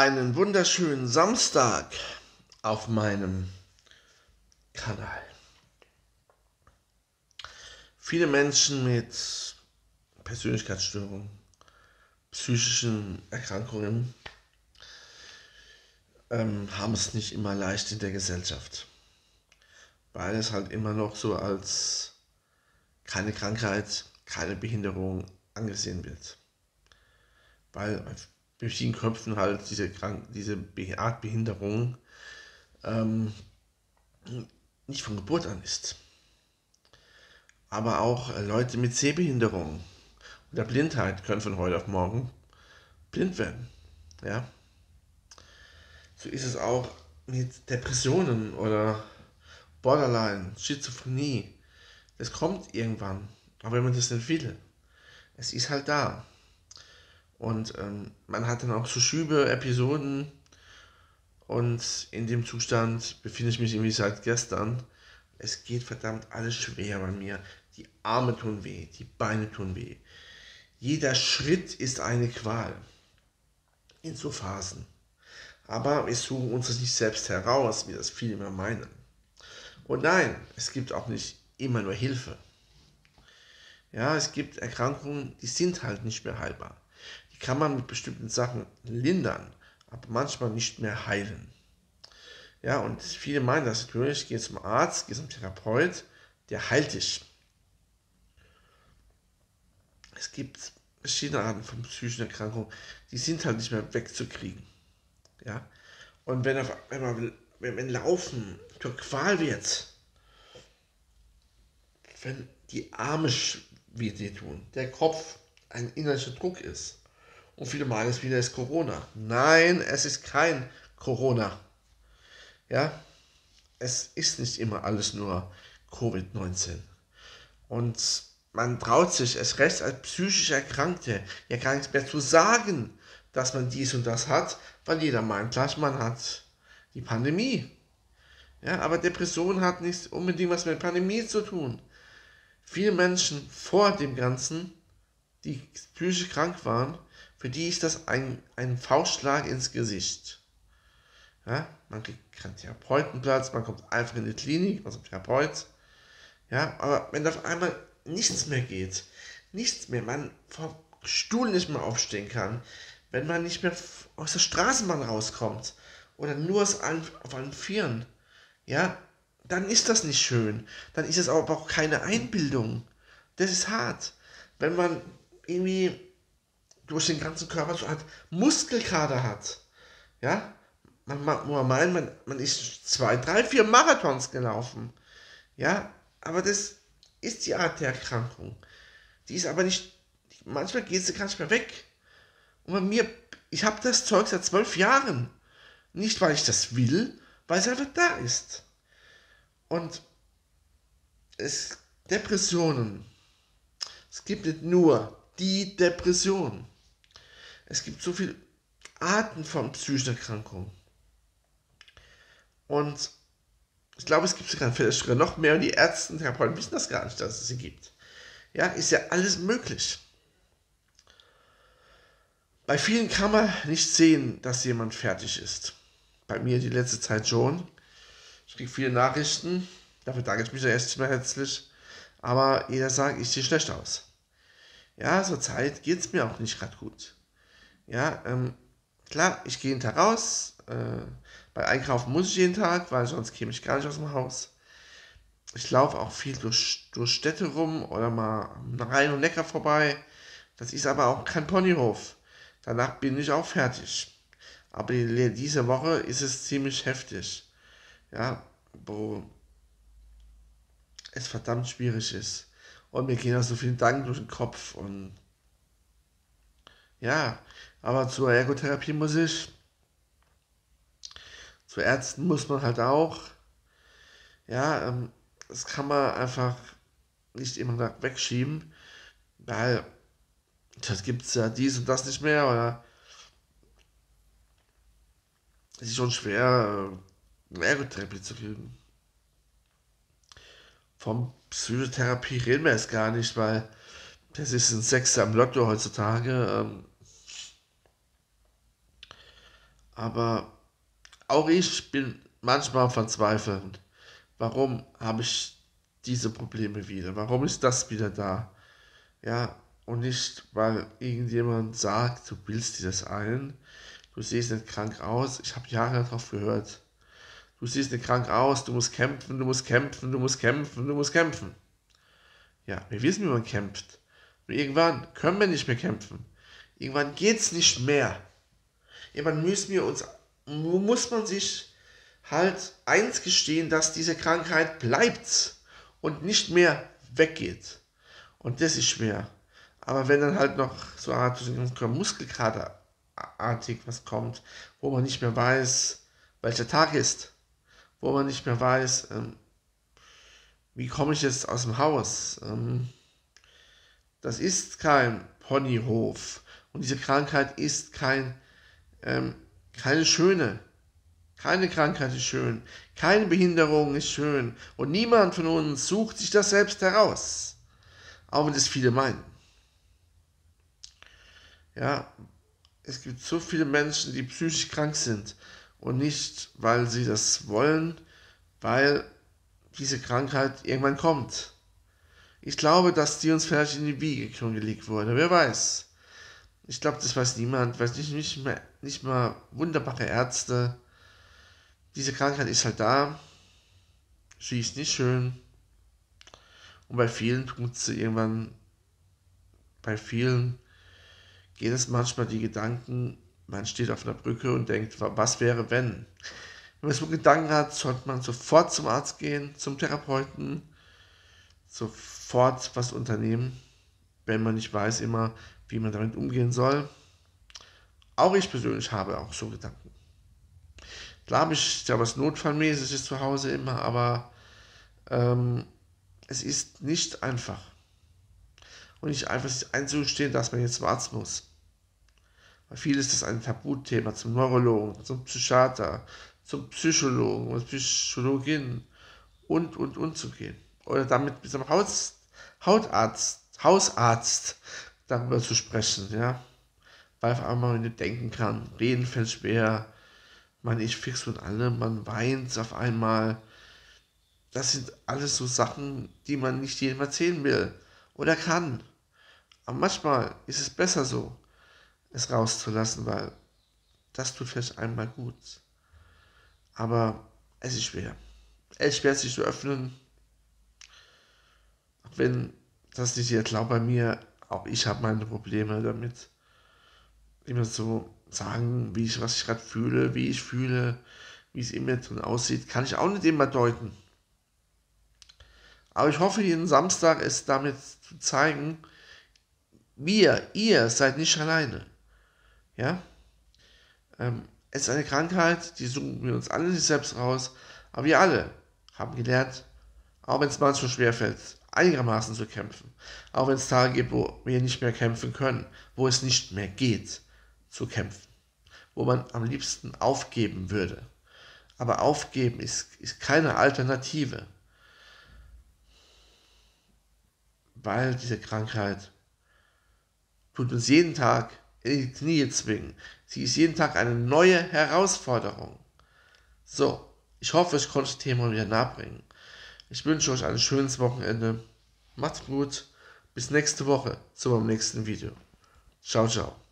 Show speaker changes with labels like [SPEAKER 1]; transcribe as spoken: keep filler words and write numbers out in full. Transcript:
[SPEAKER 1] Einen wunderschönen Samstag auf meinem Kanal. Viele Menschen mit Persönlichkeitsstörungen, psychischen Erkrankungen ähm, haben es nicht immer leicht in der Gesellschaft, weil es halt immer noch so als keine Krankheit, keine Behinderung angesehen wird. Weil bei vielen Köpfen halt diese, Krank diese Art Behinderung ähm, nicht von Geburt an ist. Aber auch Leute mit Sehbehinderung oder Blindheit können von heute auf morgen blind werden. Ja? So ist es auch mit Depressionen oder Borderline, Schizophrenie. Das kommt irgendwann, aber wenn man das nicht will, es ist halt da. Und ähm, man hat dann auch so Schübe, Episoden, und in dem Zustand befinde ich mich irgendwie seit gestern. Es geht verdammt alles schwer bei mir. Die Arme tun weh, die Beine tun weh. Jeder Schritt ist eine Qual. In so Phasen. Aber wir suchen uns das nicht selbst heraus, wie das viele immer meinen. Und nein, es gibt auch nicht immer nur Hilfe. Ja, es gibt Erkrankungen, die sind halt nicht mehr heilbar. Die kann man mit bestimmten Sachen lindern, aber manchmal nicht mehr heilen. Ja, und viele meinen das natürlich, geh zum Arzt, geh zum Therapeut, der heilt dich. Es gibt verschiedene Arten von psychischen Erkrankungen, die sind halt nicht mehr wegzukriegen. Ja, und wenn, auf, wenn, man, wenn, wenn Laufen zur Qual wird, wenn die Arme weh tun, der Kopf ein innerlicher Druck ist, und viele meinen es wieder ist Corona. Nein, es ist kein Corona. Ja, es ist nicht immer alles nur Covid neunzehn. Und man traut sich, es recht als psychisch Erkrankte, ja gar nichts mehr zu sagen, dass man dies und das hat, weil jeder meint gleich, man hat die Pandemie. Ja, aber Depression hat nicht unbedingt was mit Pandemie zu tun. Viele Menschen vor dem Ganzen, die psychisch krank waren, für die ist das ein, ein Faustschlag ins Gesicht. Ja, man kriegt keinen Therapeutenplatz, man kommt einfach in die Klinik, man ist ein Therapeut. Ja, aber wenn auf einmal nichts mehr geht, nichts mehr, man vom Stuhl nicht mehr aufstehen kann, wenn man nicht mehr aus der Straßenbahn rauskommt oder nur auf allen Vieren, ja, dann ist das nicht schön. Dann ist es aber auch keine Einbildung. Das ist hart. Wenn man irgendwie durch den ganzen Körper so eine Art Muskelkater hat, ja, man, man, man meint, man, man ist zwei, drei, vier Marathons gelaufen, ja, aber das ist die Art der Erkrankung. Die ist aber nicht, manchmal geht sie gar nicht mehr weg. Und bei mir, ich habe das Zeug seit zwölf Jahren. Nicht, weil ich das will, weil es einfach da ist. Und es, Depressionen, es gibt nicht nur die Depression. Es gibt so viele Arten von psychischen Erkrankungen. Und ich glaube, es gibt sogar vielleicht sogar noch mehr und die Ärzte und Therapeuten wissen das gar nicht, dass es sie gibt. Ja, ist ja alles möglich. Bei vielen kann man nicht sehen, dass jemand fertig ist. Bei mir die letzte Zeit schon. Ich kriege viele Nachrichten, dafür danke ich mich ja erst mal herzlich. Aber jeder sagt, ich sehe schlecht aus. Ja, zur Zeit geht es mir auch nicht gerade gut. Ja, ähm, klar, ich gehe jeden Tag raus. Äh, bei Einkaufen muss ich jeden Tag, weil sonst käme ich gar nicht aus dem Haus. Ich laufe auch viel durch, durch Städte rum oder mal am Rhein und Neckar vorbei. Das ist aber auch kein Ponyhof. Danach bin ich auch fertig. Aber diese Woche ist es ziemlich heftig. Ja, wo es verdammt schwierig ist. Und mir gehen auch so viele Gedanken durch den Kopf. Und ja, aber zur Ergotherapie muss ich. Zu Ärzten muss man halt auch. Ja, ähm, das kann man einfach nicht immer wegschieben, weil das gibt es ja dies und das nicht mehr, oder es ist schon schwer, eine Ergotherapie zu kriegen. Vom Psychotherapie reden wir jetzt gar nicht, weil das ist ein Sechser am Lotto heutzutage. Ähm, Aber auch ich bin manchmal verzweifelt. Warum habe ich diese Probleme wieder? Warum ist das wieder da? Ja, und nicht, weil irgendjemand sagt, du bildest dir das ein, du siehst nicht krank aus. Ich habe Jahre darauf gehört. Du siehst nicht krank aus, du musst kämpfen, du musst kämpfen, du musst kämpfen, du musst kämpfen. Ja, wir wissen, wie man kämpft. Nur irgendwann können wir nicht mehr kämpfen. Irgendwann geht's nicht mehr. Irgendwann müssen wir uns, muss man sich halt eins gestehen, dass diese Krankheit bleibt und nicht mehr weggeht. Und das ist schwer. Aber wenn dann halt noch so eine Art Muskelkaterartig was kommt, wo man nicht mehr weiß, welcher Tag ist, wo man nicht mehr weiß, ähm, wie komme ich jetzt aus dem Haus, ähm, das ist kein Ponyhof und diese Krankheit ist kein, ähm, keine schöne. Keine Krankheit ist schön, keine Behinderung ist schön und niemand von uns sucht sich das selbst heraus, auch wenn das viele meinen. Ja, es gibt so viele Menschen, die psychisch krank sind und nicht, weil sie das wollen, weil diese Krankheit irgendwann kommt. Ich glaube, dass die uns vielleicht in die Wiege schon gelegt wurde, wer weiß. Ich glaube, das weiß niemand, weiß nicht, nicht, mehr, nicht mal wunderbare Ärzte. Diese Krankheit ist halt da, sie ist nicht schön und bei vielen tut sie irgendwann, bei vielen gehen es manchmal die Gedanken, man steht auf einer Brücke und denkt, was wäre wenn? Wenn man so Gedanken hat, sollte man sofort zum Arzt gehen, zum Therapeuten, sofort was unternehmen, wenn man nicht weiß immer, wie man damit umgehen soll. Auch ich persönlich habe auch so Gedanken. Klar habe ich ja was Notfallmäßiges zu Hause immer, aber ähm, es ist nicht einfach. Und nicht einfach sich einzustehen, dass man jetzt zum Arzt muss. Weil viel ist das ein Tabuthema zum Neurologen, zum Psychiater, zum Psychologen und Psychologin und, und, und zu gehen. Oder damit mit einem Haus, Hautarzt, Hausarzt darüber zu sprechen, ja. Weil auf einmal man nicht denken kann, reden fällt schwer, man ist fix und alle, man weint auf einmal. Das sind alles so Sachen, die man nicht jedem erzählen will oder kann. Aber manchmal ist es besser so, es rauszulassen, weil das tut vielleicht einmal gut. Aber es ist schwer. Es ist schwer, sich zu öffnen. Auch wenn das nicht jeder glaubt bei mir, auch ich habe meine Probleme damit. Immer so sagen, wie ich, was ich gerade fühle, wie ich fühle, wie es in mir drin aussieht, kann ich auch nicht immer deuten. Aber ich hoffe, jeden Samstag es damit zu zeigen, wir, ihr seid nicht alleine. Ja? Ähm, es ist eine Krankheit, die suchen wir uns alle nicht selbst raus, aber wir alle haben gelernt, auch wenn es manchmal schwerfällt, einigermaßen zu kämpfen. Auch wenn es Tage gibt, wo wir nicht mehr kämpfen können, wo es nicht mehr geht, zu kämpfen. Wo man am liebsten aufgeben würde. Aber aufgeben ist, ist keine Alternative. Weil diese Krankheit tut uns jeden Tag in die Knie zwingen. Sie ist jeden Tag eine neue Herausforderung. So, ich hoffe, ich konnte das Thema wieder nahebringen. Ich wünsche euch ein schönes Wochenende. Macht's gut. Bis nächste Woche zu meinem nächsten Video. Ciao, ciao.